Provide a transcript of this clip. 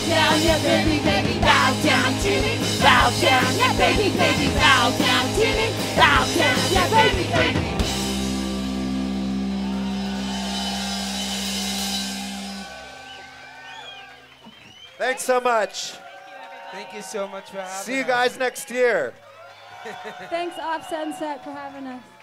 down, yeah, baby, baby, bow down to me. Bow down, yeah, baby, baby, bow down to me. Bow down, yeah, baby, baby. Thanks so much. Thank you so much for having us. See you guys next year. Thanks, Off Sunset, for having us.